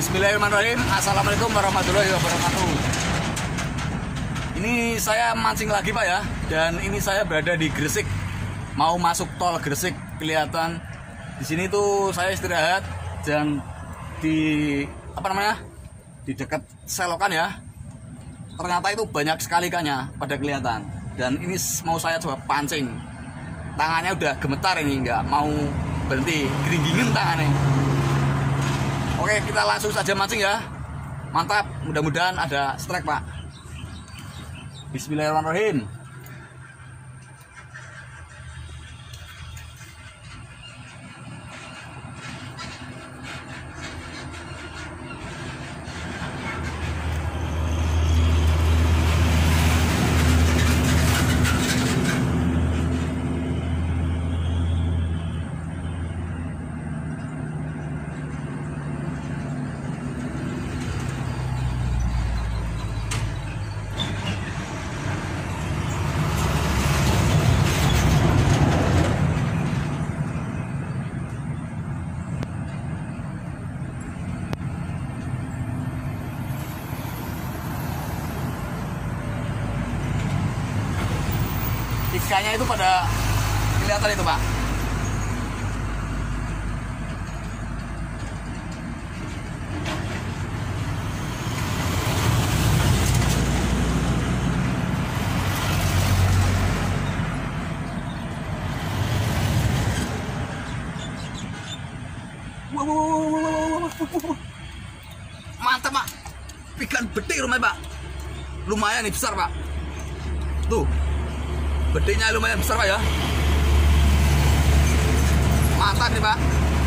Bismillahirrahmanirrahim. Assalamualaikum warahmatullahi wabarakatuh. Ini saya mancing lagi Pak ya. Dan ini saya berada di Gresik. Mau masuk tol Gresik. Kelihatan di sini tuh saya istirahat dan di di dekat selokan ya. Ternyata itu banyak sekali ikannya pada kelihatan. Dan ini mau saya coba pancing. Tangannya udah gemetar ini, nggak mau berhenti, geringgingin tangannya. Oke, kita langsung saja mancing ya. Mantap, mudah-mudahan ada strike Pak. Bismillahirrahmanirrahim. Ikannya itu pada kelihatan itu Pak. Mantap Pak. Ikan betik rumahnya Pak. Lumayan nih, besar Pak. Tuh. Bedenya lumayan besar Pak ya. Mantap nih Pak.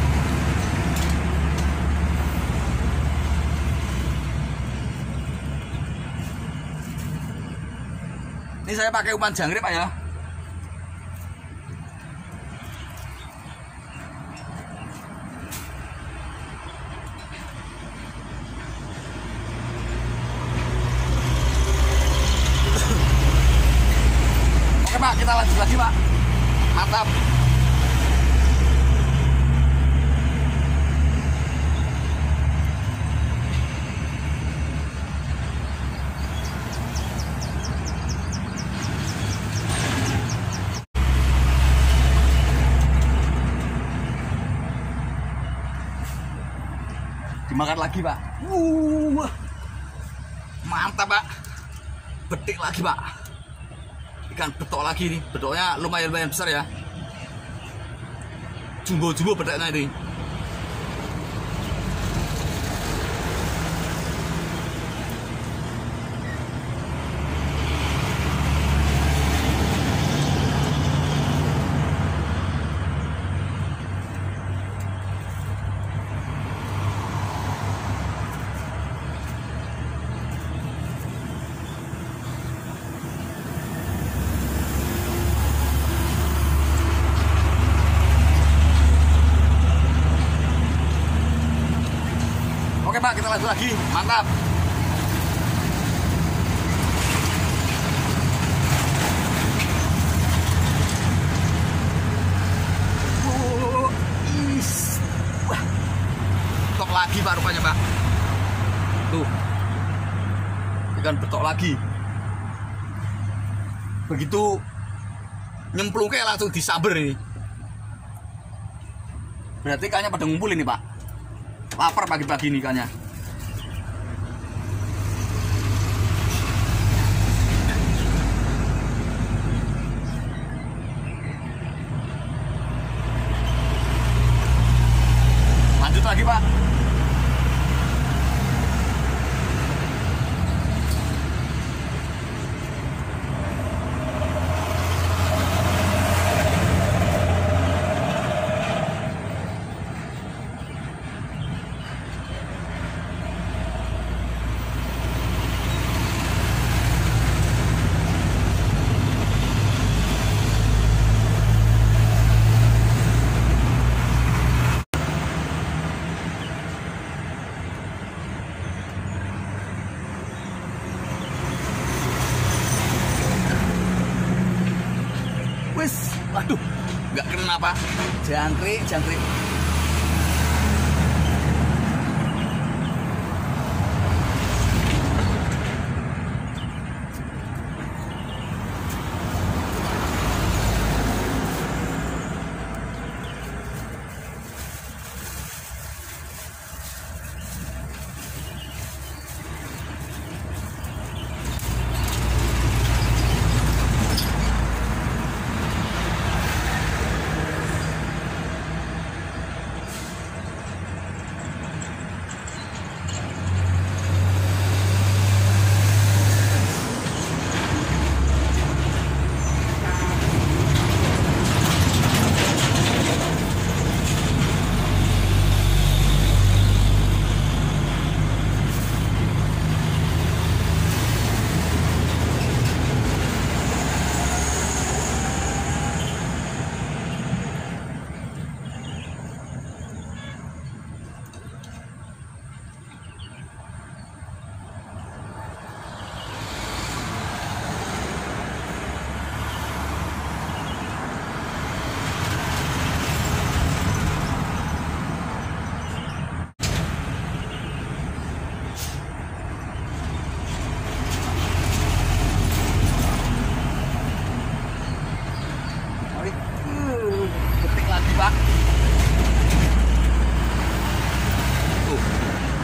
Ini saya pakai umpan jangkrik Pak ya. Pak, kita lanjut lagi Pak. Mantap. Dimakan lagi Pak. Mantap Pak. Betik lagi Pak. Ikan betok lagi nih, betoknya lumayan besar ya. Jumbo beteknya ini. Oke Pak, kita lanjut lagi. Mantap. Betok lagi Pak rupanya Pak. Tuh. Ikan betok lagi. Begitu nyemplungnya langsung disamber ini. Berarti ikannya pada ngumpul ini Pak. Lapar pagi-pagi nih ikannya. Lanjut lagi Pak. Wis, waduh, nggak kena Pak. Jangkrik.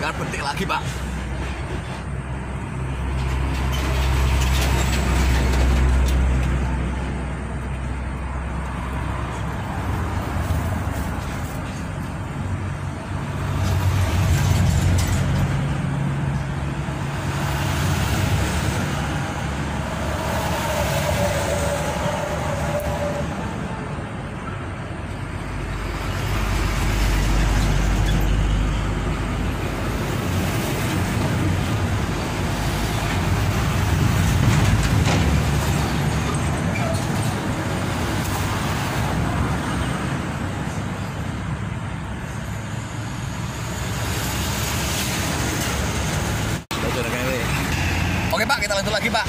Jangan berhenti lagi, Pak. Oke Pak, kita lanjut lagi Pak.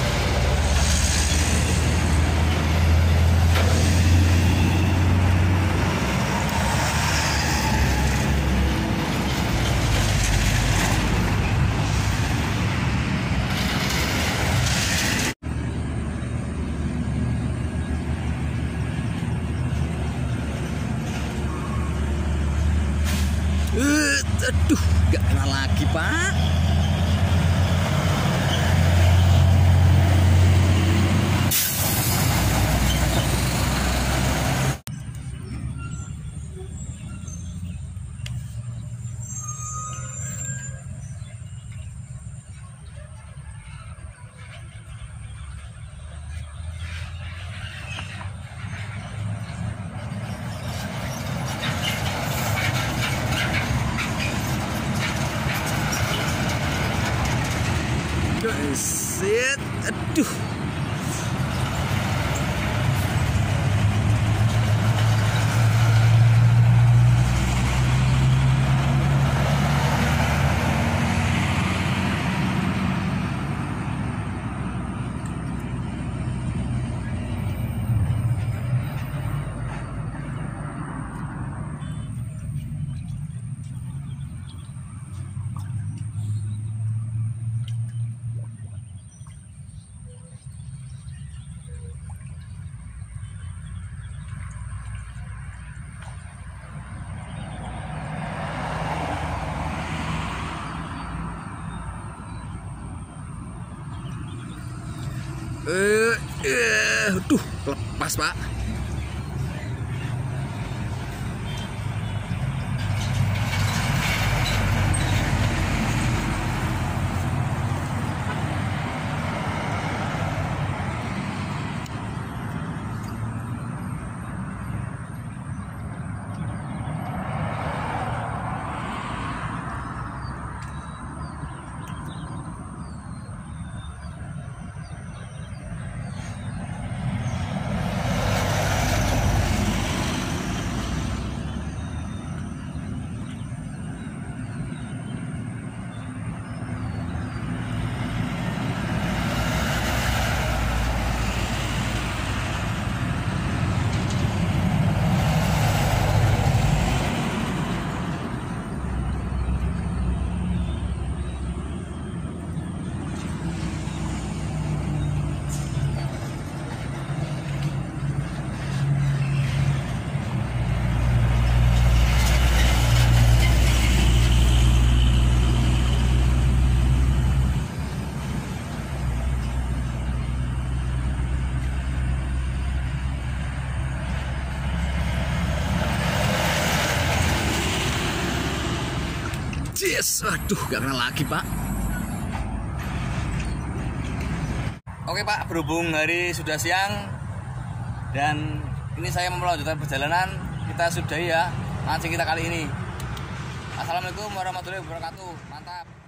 Aduh, gak kena lagi Pak. Set, aduh. Aduh, lepas Pak. Yes, aduh, gak kena lagi Pak. Oke Pak, berhubung hari sudah siang dan ini saya mau melanjutkan perjalanan, kita sudahi ya mancing kita kali ini. Assalamualaikum warahmatullahi wabarakatuh. Mantap.